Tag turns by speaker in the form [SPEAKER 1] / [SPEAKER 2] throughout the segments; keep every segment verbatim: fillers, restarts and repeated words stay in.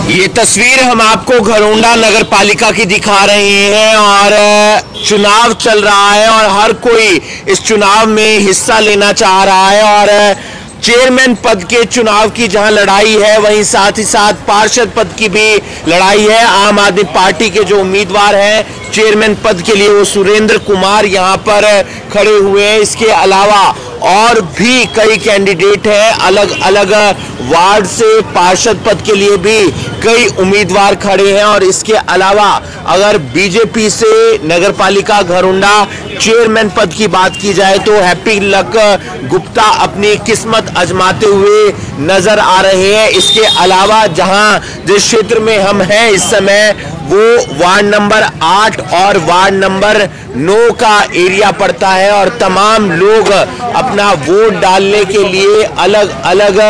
[SPEAKER 1] ये तस्वीर हम आपको घरोंडा नगर पालिका की दिखा रहे हैं और चुनाव चल रहा है और हर कोई इस चुनाव में हिस्सा लेना चाह रहा है और चेयरमैन पद के चुनाव की जहां लड़ाई है वहीं साथ ही साथ पार्षद पद की भी लड़ाई है। आम आदमी पार्टी के जो उम्मीदवार हैं चेयरमैन पद के लिए वो सुरेंद्र कुमार यहां पर खड़े हुए हैं। इसके अलावा और भी कई कैंडिडेट हैं, अलग अलग वार्ड से पार्षद पद के लिए भी कई उम्मीदवार खड़े हैं। और इसके अलावा अगर बीजेपी से नगर पालिका घरोंडा चेयरमैन पद की बात की जाए तो हैप्पी लक गुप्ता अपनी किस्मत आजमाते हुए नजर आ रहे हैं। इसके अलावा जहां जिस क्षेत्र में हम हैं इस समय वो वार्ड नंबर आठ और वार्ड नंबर नौ का एरिया पड़ता है और तमाम लोग अपना वोट डालने के लिए अलग अलग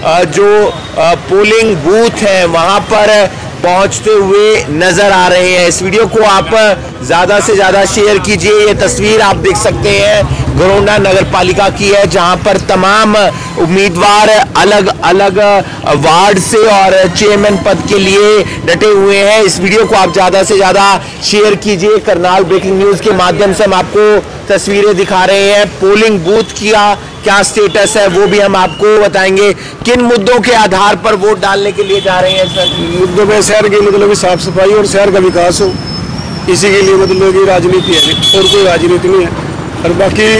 [SPEAKER 1] जो पोलिंग बूथ है वहां पर पहुंचते हुए नजर आ रहे हैं। इस वीडियो को आप ज्यादा से ज्यादा शेयर कीजिए। ये तस्वीर आप देख सकते हैं घरोंडा नगर पालिका की है जहां पर तमाम उम्मीदवार अलग अलग वार्ड से और चेयरमैन पद के लिए डटे हुए हैं। इस वीडियो को आप ज्यादा से ज्यादा शेयर कीजिए। करनाल ब्रेकिंग न्यूज के माध्यम से हम आपको तस्वीरें दिखा रहे हैं। पोलिंग बूथ का क्या स्टेटस है वो भी हम आपको बताएंगे। किन मुद्दों के आधार पर वोट डालने के लिए जा रहे हैं सर?
[SPEAKER 2] मुद्दों में शहर की मतलब साफ सफाई और शहर का विकास हो, इसी के लिए मतलब की राजनीति है और कोई राजनीति नहीं है। और बाकी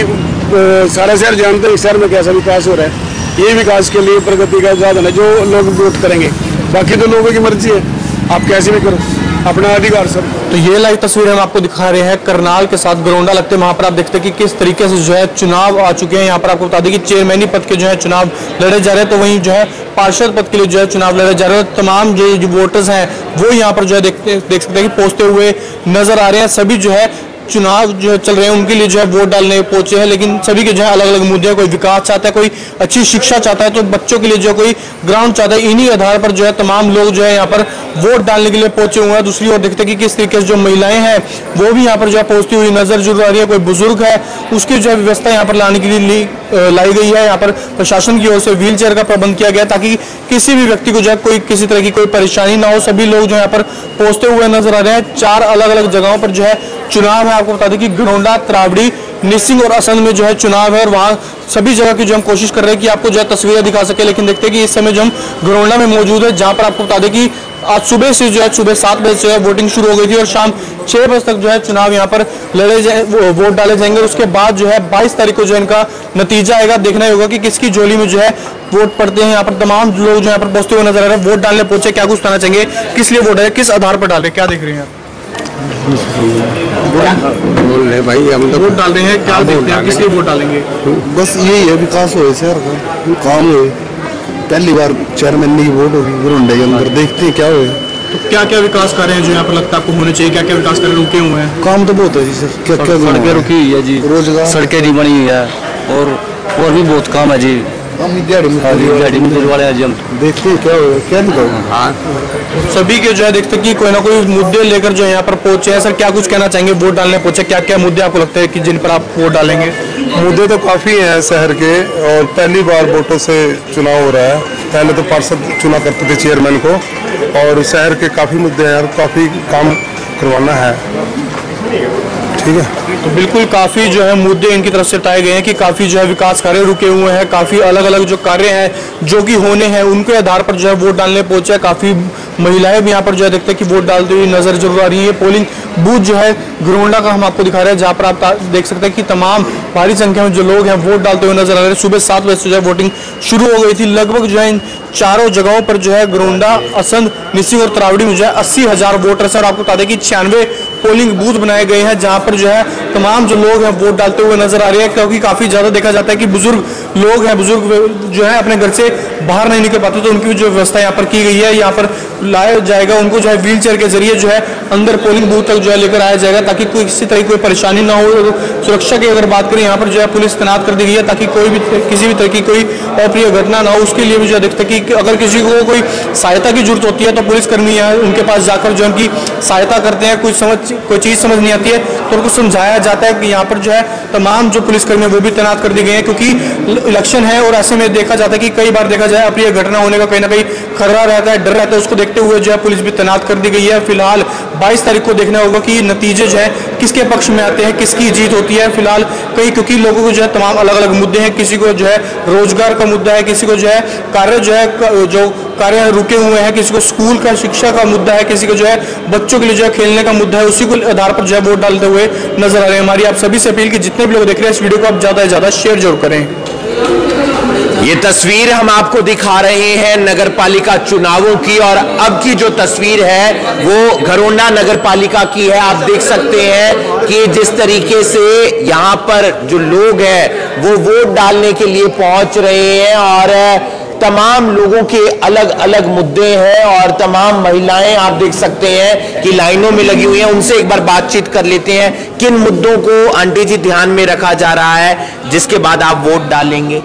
[SPEAKER 2] सारा शहर जानते हैं शहर में कैसा विकास हो रहा है। ये विकास के लिए प्रगति का साधन है जो लोग वोट करेंगे। बाकी तो लोगों की मर्जी है, आप कैसे भी करो, अपना अधिकार सर।
[SPEAKER 3] तो ये लाइव तस्वीर हम आपको दिखा रहे हैं करनाल के साथ घरोंडा लगते हैं। वहां पर आप देखते हैं कि किस तरीके से जो है चुनाव आ चुके हैं। यहाँ पर आपको बता दें कि चेयरमैनी पद के जो है चुनाव लड़े जा रहे हैं, तो वहीं जो है पार्षद पद के लिए जो है चुनाव लड़े जा रहे हैं। तमाम जो जो वोटर्स हैं वो यहाँ पर जो है देखते देख सकते हैं कि पहुंचते हुए नजर आ रहे हैं। सभी जो है चुनाव जो चल रहे हैं उनके लिए जो है वोट डालने पहुंचे हैं, लेकिन सभी के जो है अलग अलग मुद्दे हैं। कोई विकास चाहता है, कोई अच्छी शिक्षा चाहता है, तो बच्चों के लिए जो कोई ग्राउंड चाहता है। इन्हीं आधार पर जो है तमाम लोग जो है यहाँ पर वोट डालने के लिए पहुंचे हुए हैं। दूसरी ओर देखते हैं कि किस तरीके से जो महिलाएं हैं वो भी यहाँ पर जो है पहुंचती हुई नजर जरूर आ रही है। कोई बुजुर्ग है उसकी जो है व्यवस्था यहाँ पर लाने के लिए लाई गई है। यहाँ पर प्रशासन की ओर से व्हील चेयर का प्रबंध किया गया ताकि किसी भी व्यक्ति को जो है कोई किसी तरह की कोई परेशानी ना हो। सभी लोग जो यहाँ पर पहुंचते हुए नजर आ रहे हैं। चार अलग अलग जगहों पर जो है चुनाव है। आपको बता दें कि घरोंडा, त्रावड़ी, निसिंग और असंध में जो है चुनाव है और वहां सभी जगह की जो हम कोशिश कर रहे हैं कि आपको जो है तस्वीरें दिखा सके। लेकिन देखते हैं कि इस समय जो हम घरोंडा में मौजूद है जहां पर आपको बता दें कि आज सुबह से जो है सुबह सात बजे से वोटिंग शुरू हो गई थी और शाम छह बजे तक जो है चुनाव यहाँ पर लड़े जाए वोट डाले जाएंगे। उसके बाद जो है बाईस तारीख को जो इनका नतीजा आएगा। देखना ही होगा कि किसकी झोली में जो है वोट पड़ते हैं। यहाँ पर तमाम लोग जो यहाँ पर पहुंचते हुए नजर आ रहे हैं। वोट डालने पहुंचे, क्या कुछ कहना चाहेंगे, किस लिए वोट डाले, किस आधार पर डाले, क्या देख रहे हैं?
[SPEAKER 2] बोल रहे भाई हम तो
[SPEAKER 3] वोट डाल रहे हैं, क्या देखते हैं, किस लिए वोट डालेंगे?
[SPEAKER 2] बस यही है, विकास हो शहर का, काम हो। पहली बार चेयरमैन की वोट होगी घरोंडे के अंदर, देखते हैं क्या हो।
[SPEAKER 3] तो क्या क्या विकास कार्य हैं जो यहाँ पर लगता है आपको होने चाहिए? क्या क्या विकास कार्य रुके हुए हैं?
[SPEAKER 2] काम तो बहुत है जी सर। क्या क्या
[SPEAKER 4] सड़कें रुकी हुई है जी, रोजगार सड़कें नहीं बनी हुई है और और भी बहुत काम है जी। वाले हैं जी, हम
[SPEAKER 2] देखते हैं क्या हो क्या नहीं।
[SPEAKER 4] हाँ,
[SPEAKER 3] सभी के जो है देखते हैं कि कोई ना कोई मुद्दे लेकर जो यहाँ पर पहुंचे हैं। सर क्या कुछ कहना चाहेंगे वोट डालने पहुंचे? क्या क्या मुद्दे आपको लगता है कि जिन पर आप वोट डालेंगे?
[SPEAKER 5] मुद्दे तो काफ़ी हैं शहर के और पहली बार वोटों से चुनाव हो रहा है। पहले तो पार्षद चुना करते थे चेयरमैन को और शहर के काफ़ी मुद्दे हैं और काफ़ी काम करवाना है। ठीक है,
[SPEAKER 3] तो बिल्कुल काफ़ी जो है मुद्दे इनकी तरफ से उठाए गए हैं कि काफ़ी जो है विकास कार्य रुके हुए हैं। काफ़ी अलग अलग जो कार्य हैं जो कि होने हैं उनके आधार पर जो है वोट डालने पहुंचे हैं। काफ़ी महिलाएं भी यहाँ पर जो है देखते हैं कि वोट डालते हुए नजर जरूर आ रही है। पोलिंग बूथ जो है घरोंडा का हम आपको दिखा रहे हैं जहाँ पर आप देख सकते हैं कि तमाम भारी संख्या में जो लोग हैं वोट डालते हुए नजर आ रहे हैं। सुबह सात बजे से जो है वोटिंग शुरू हो गई थी। लगभग जो है इन चारों जगहों पर जो है घरोंडा, असंध, निसिंग और त्रावड़ी में जो है अस्सी हजार वोटर्स और आपको बता दें कि छियानवे पोलिंग बूथ बनाए गए हैं जहां पर जो है तमाम जो लोग हैं वोट डालते हुए नजर आ रहे हैं। क्योंकि काफी ज्यादा देखा जाता है कि बुजुर्ग लोग हैं, बुजुर्ग जो है अपने घर से बाहर नहीं निकल पाते, तो उनकी जो व्यवस्था यहाँ पर की गई है। यहाँ पर लाया जाएगा उनको जो है व्हील चेयर के जरिए जो है अंदर पोलिंग बूथ तक जो है लेकर आया जाएगा ताकि कोई किसी तरह की कोई परेशानी ना हो। सुरक्षा की अगर बात करें यहाँ पर जो है पुलिस तैनात कर दी गई है ताकि कोई भी किसी भी तरह की कोई अप्रिय घटना ना हो। उसके लिए भी जो देखते हैं कि अगर किसी को कोई सहायता की जरूरत होती है तो पुलिसकर्मी है उनके पास जाकर जो उनकी सहायता करते हैं। कोई समझ कोई चीज़ समझ नहीं आती है तो उनको समझाया जाता है कि यहाँ पर जो है तमाम जो पुलिसकर्मी है वो भी तैनात कर दिए गए हैं क्योंकि इलेक्शन है और ऐसे में देखा जाता है कि कई बार देखा जाए अप्रिय घटना होने का कहीं ना कहीं खतरा रहता है, डर रहता है। उसको देखते करते हुए जो है पुलिस भी तैनात कर दी गई है। फिलहाल बाईस तारीख को देखना होगा कि नतीजे जो है किसके पक्ष में आते हैं, किसकी जीत होती है। फिलहाल कई क्योंकि लोगों को जो है तमाम अलग अलग मुद्दे हैं, किसी को जो है रोजगार का मुद्दा है, किसी को जो है कार्य जो है जो कार्य रुके हुए हैं, किसी को स्कूल का शिक्षा का मुद्दा है, किसी को जो है बच्चों के लिए जो है खेलने का मुद्दा है। उसी को आधार पर जो है वोट डालते हुए नजर आ रहे हैं। हमारी आप सभी से अपील कि जितने भी लोग देख रहे हैं इस वीडियो को आप ज्यादा से ज्यादा शेयर जरूर करें।
[SPEAKER 1] ये तस्वीर हम आपको दिखा रहे हैं नगर पालिका चुनावों की, और अब की जो तस्वीर है वो घरोंडा नगर पालिका की है। आप देख सकते हैं कि जिस तरीके से यहाँ पर जो लोग हैं वो वोट डालने के लिए पहुंच रहे हैं, और तमाम लोगों के अलग अलग मुद्दे हैं, और तमाम महिलाएं आप देख सकते हैं कि लाइनों में लगी हुई हैं। उनसे एक बार बातचीत कर लेते हैं, किन मुद्दों को आंटी जी ध्यान में रखा जा रहा है जिसके बाद आप वोट डालेंगे।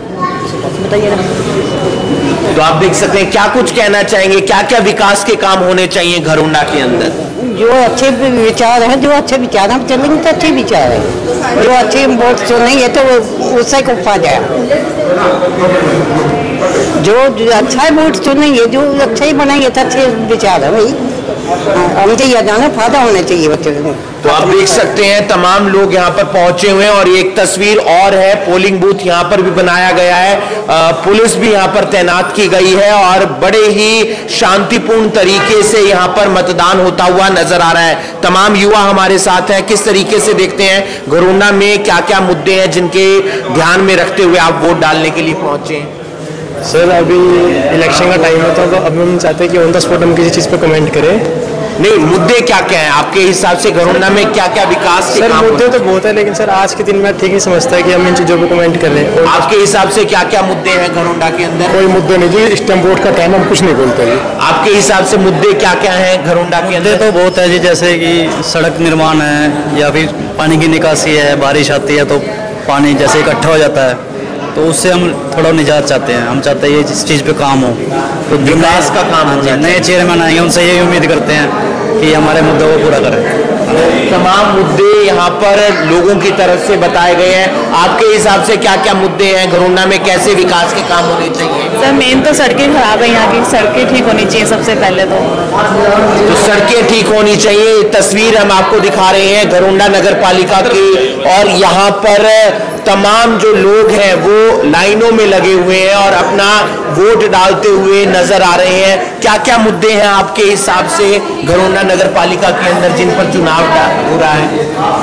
[SPEAKER 1] तो आप देख सकते हैं, क्या कुछ कहना चाहेंगे, क्या क्या विकास के काम होने चाहिए घरोंडा के अंदर?
[SPEAKER 6] जो अच्छे विचार हैं, जो अच्छे विचार हम चलेंगे तो अच्छे विचार है। जो अच्छे वोट चुनेंगे तो उससे को फायदा है। जो अच्छा वोट चुनेंगे, जो अच्छा ही बनाएंगे तो अच्छे विचार है भाई। हमसे यह जाना फायदा होना चाहिए बच्चों को।
[SPEAKER 1] तो आप देख सकते हैं तमाम लोग यहाँ पर पहुंचे हुए हैं, और एक तस्वीर और है, पोलिंग बूथ यहाँ पर भी बनाया गया है, आ, पुलिस भी यहाँ पर तैनात की गई है, और बड़े ही शांतिपूर्ण तरीके से यहाँ पर मतदान होता हुआ नजर आ रहा है। तमाम युवा हमारे साथ हैं, किस तरीके से देखते हैं घरोंडा में क्या क्या मुद्दे हैं जिनके ध्यान में रखते हुए आप वोट डालने के लिए पहुंचे हैं?
[SPEAKER 7] सर अभी इलेक्शन का टाइम है, तो अब हम चाहते हैं कि ऑन द स्पॉट हम किसी चीज़ पे कमेंट करें।
[SPEAKER 1] नहीं, मुद्दे क्या क्या हैं आपके हिसाब से घरोंडा में, क्या क्या विकास के
[SPEAKER 7] सर
[SPEAKER 1] काम
[SPEAKER 7] मुद्दे तो बहुत है, लेकिन सर आज के दिन में ठीक नहीं समझता है कि हम इन चीज़ों पे कमेंट कर रहे हैं।
[SPEAKER 1] आपके हिसाब से क्या क्या मुद्दे हैं घरोंडा के अंदर?
[SPEAKER 2] कोई मुद्दे नहीं जी, स्टैम्प वोट का टाइम हम कुछ नहीं बोलते जी।
[SPEAKER 1] आपके हिसाब से मुद्दे क्या क्या हैं घरोंडा के अंदर?
[SPEAKER 4] तो बहुत है जी, जैसे कि सड़क निर्माण है, या फिर पानी की निकासी है, बारिश आती है तो पानी जैसे इकट्ठा हो जाता है, तो उससे हम थोड़ा निजात चाहते हैं। हम चाहते हैं ये इस चीज़ पे काम हो, तो
[SPEAKER 1] विकास का काम हो जाए।
[SPEAKER 4] नए चेयरमैन आएंगे, उनसे यही उम्मीद करते हैं कि हमारे मुद्दों को पूरा करें।
[SPEAKER 1] तमाम मुद्दे यहाँ पर लोगों की तरफ से बताए गए हैं। आपके हिसाब से क्या क्या मुद्दे हैं घरोंडा में, कैसे विकास के काम होने चाहिए?
[SPEAKER 8] सर मेन तो सड़कें खराब है, यहाँ की सड़कें ठीक होनी चाहिए सबसे पहले तो।
[SPEAKER 1] तो सड़कें ठीक होनी चाहिए। तस्वीर हम आपको दिखा रहे हैं घरोंडा नगर पालिका की, और यहाँ पर तमाम जो लोग हैं वो लाइनों में लगे हुए हैं और अपना वोट डालते हुए नजर आ रहे हैं। क्या क्या मुद्दे हैं आपके हिसाब से घरोंडा नगर पालिका के अंदर जिन पर चुनाव हो रहा है?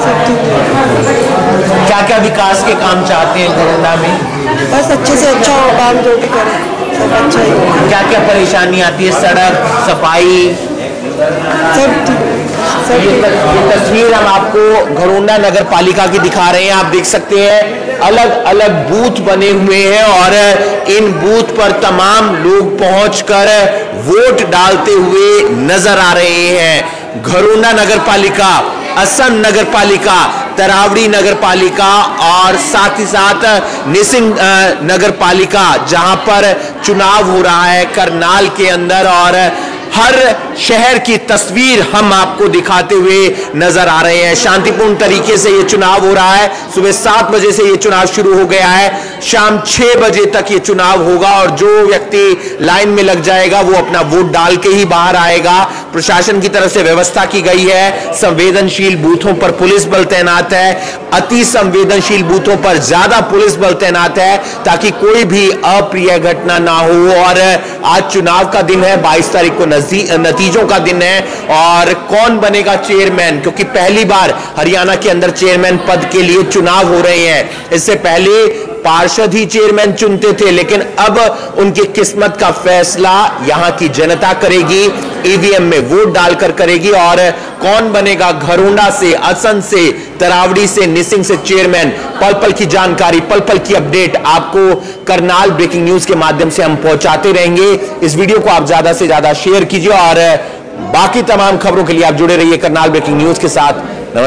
[SPEAKER 1] क्या क्या विकास के काम चाहते हैं घरोंडा में?
[SPEAKER 6] बस अच्छे से अच्छा हो काम, जो भी करें सब अच्छा ही।
[SPEAKER 1] क्या क्या परेशानी आती है? सड़क, सफाई,
[SPEAKER 6] सब सब
[SPEAKER 1] ये तस्वीर हम आपको घरोंडा नगर पालिका की दिखा रहे हैं। आप देख सकते हैं अलग अलग बूथ बने हुए हैं, और इन बूथ पर तमाम लोग पहुंचकर वोट डालते हुए नजर आ रहे हैं। घरोंडा नगर पालिका, असम नगर पालिका, तरावड़ी नगर पालिका और साथ ही साथ निसिंग नगर पालिका, जहां पर चुनाव हो रहा है करनाल के अंदर, और हर शहर की तस्वीर हम आपको दिखाते हुए नजर आ रहे हैं। शांतिपूर्ण तरीके से ये चुनाव हो रहा है। सुबह सात बजे से ये चुनाव शुरू हो गया है, शाम छह बजे तक ये चुनाव होगा, और जो व्यक्ति लाइन में लग जाएगा वो अपना वोट डाल के ही बाहर आएगा। प्रशासन की तरफ से व्यवस्था की गई है, संवेदनशील बूथों पर पुलिस बल तैनात है, अति संवेदनशील बूथों पर ज्यादा पुलिस बल तैनात है ताकि कोई भी अप्रिय घटना ना हो। और आज चुनाव का दिन है, बाईस तारीख को नतीजों का दिन है, और कौन बनेगा चेयरमैन, क्योंकि पहली बार हरियाणा के अंदर चेयरमैन पद के लिए चुनाव हो रहे हैं। इससे पहले पार्षद ही चेयरमैन चुनते थे, लेकिन अब उनकी किस्मत का फैसला यहां की जनता करेगी, ईवीएम में वोट डालकर करेगी। और कौन बनेगा घरोंडा से, असम से, तरावड़ी से, निसिंग से चेयरमैन, पल पल की जानकारी, पल पल की अपडेट आपको करनाल ब्रेकिंग न्यूज के माध्यम से हम पहुंचाते रहेंगे। इस वीडियो को आप ज्यादा से ज्यादा शेयर कीजिए, और बाकी तमाम खबरों के लिए आप जुड़े रहिए करनाल ब्रेकिंग न्यूज के साथ।